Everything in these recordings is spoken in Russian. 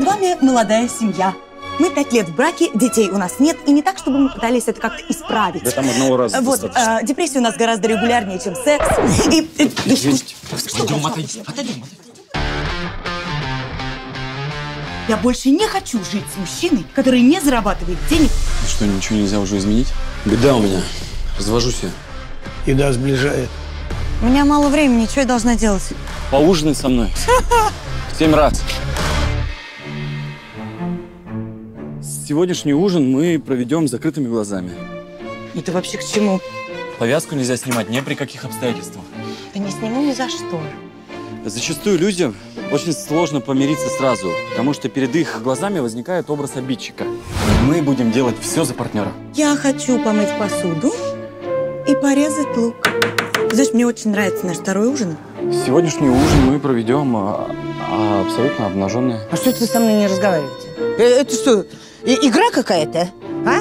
вами молодая семья. Мы 5 лет в браке, детей у нас нет, и не так, чтобы мы пытались это как-то исправить. Да там одного раза вот, достаточно. депрессия у нас гораздо регулярнее, чем секс. Есть. Пойдем, отойдем. Я больше не хочу жить с мужчиной, который не зарабатывает денег. И что, ничего нельзя уже изменить? Беда у меня. Развожусь я. Еда сближает. У меня мало времени, что я должна делать? Поужинай со мной. 7 раз. Сегодняшний ужин мы проведем с закрытыми глазами. Это вообще к чему? Повязку нельзя снимать ни при каких обстоятельствах. Да не сниму ни за что. Зачастую людям очень сложно помириться сразу, потому что перед их глазами возникает образ обидчика. Мы будем делать все за партнера. Я хочу помыть посуду и порезать лук. Знаешь, мне очень нравится наш второй ужин. Сегодняшний ужин мы проведем абсолютно обнаженные. А что это вы со мной не разговариваете? Это что, игра какая-то, а?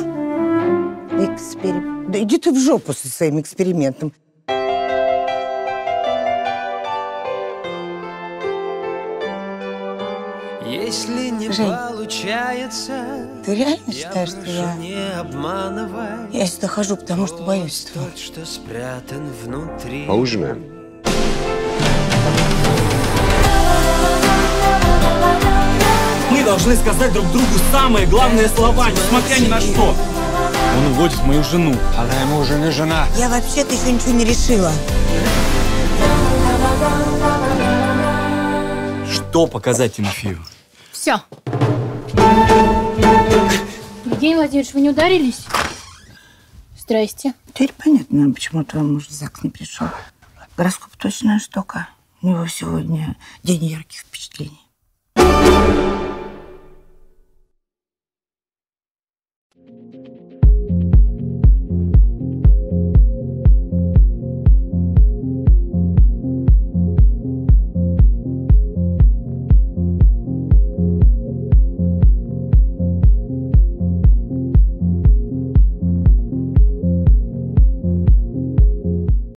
Да иди ты в жопу со своим экспериментом. Если не Жень, получается, ты реально считаешь, что я сюда хожу, потому что боюсь этого? тот, что спрятан внутри. Поужинаем? Мы должны сказать друг другу самые главные слова, несмотря ни на что. Он уводит мою жену. Она ему уже не жена. Я вообще-то еще ничего не решила. Что показать Тимофею? Все. Евгений Владимирович, вы не ударились? Здрасте. Теперь понятно, почему твой муж в ЗАГС не пришел. Гороскоп точная штука. У него сегодня день ярких впечатлений.